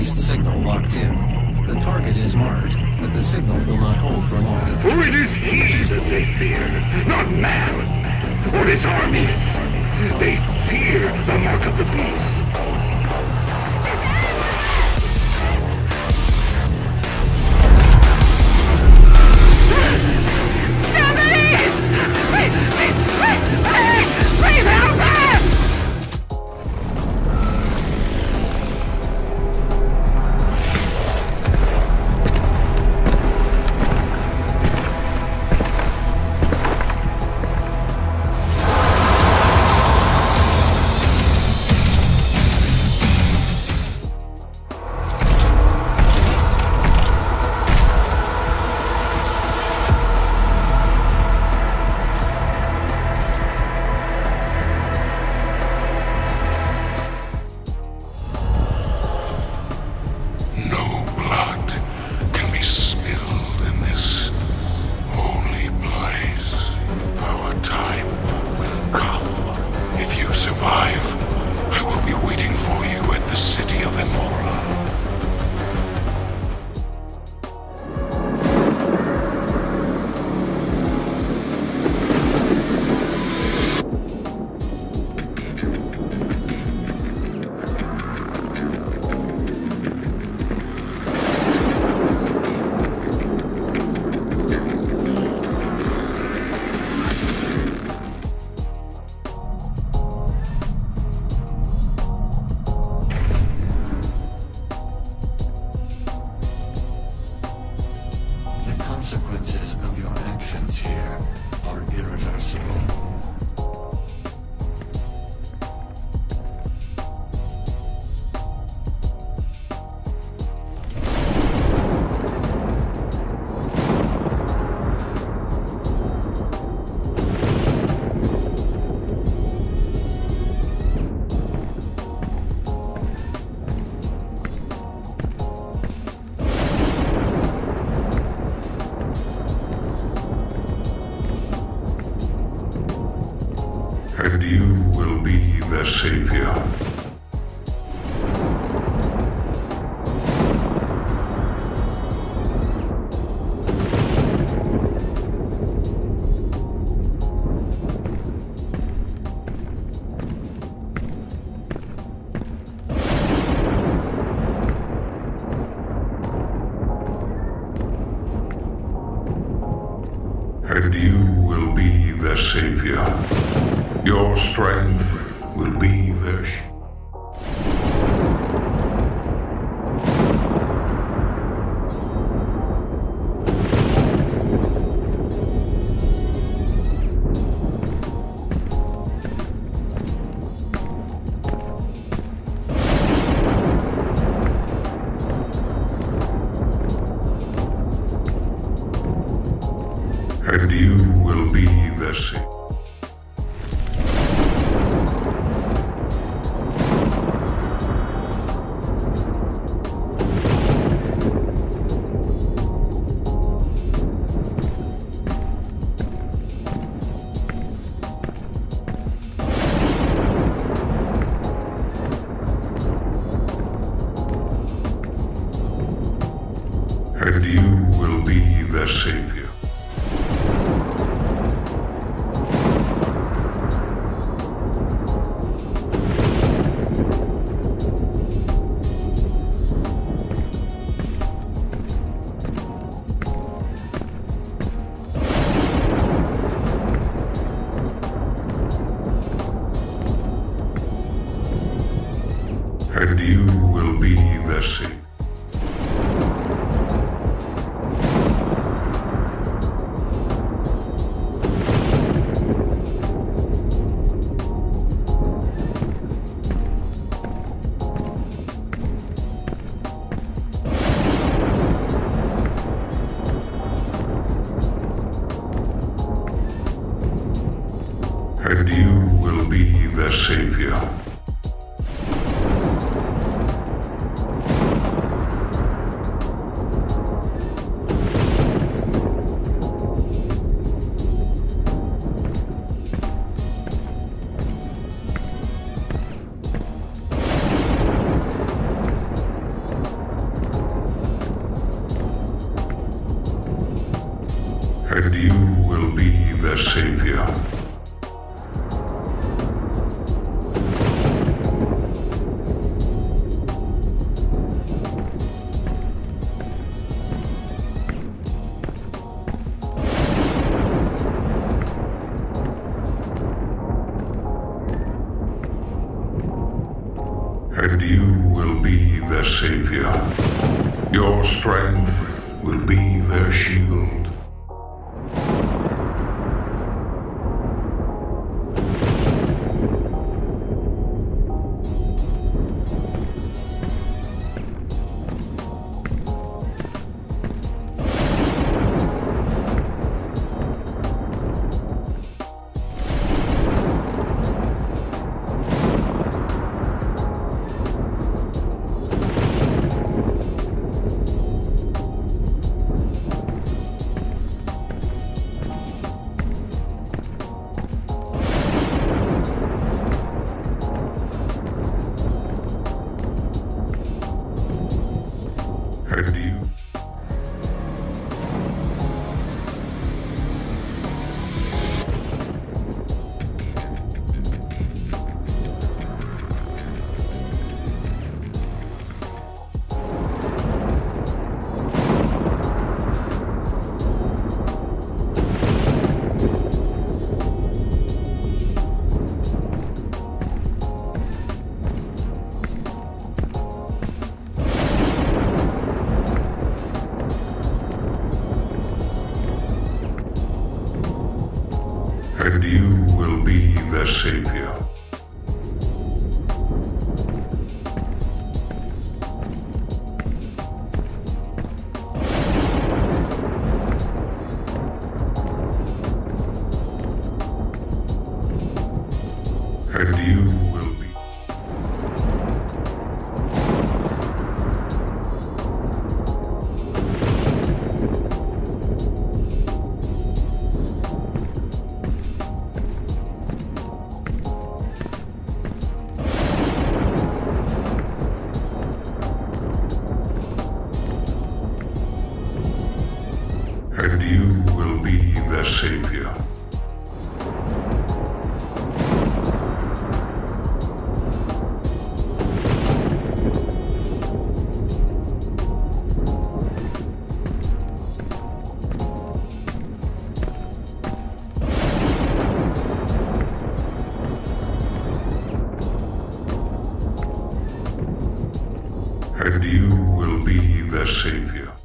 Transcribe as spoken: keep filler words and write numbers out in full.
Signal locked in. The target is marked, but the signal will not hold for long. For it is he that they fear, not man, or his armies. They fear the mark of the beast. Please help us! And you will be the savior. And you will be the savior. Your strength will be the sh- And you will be the savior. And you will be the savior. And you will be the savior. And you will be the savior. And you will be the savior. Your strength will be their shield. And you And you will be the savior. And you will be. And you will be the savior. And you will be the savior.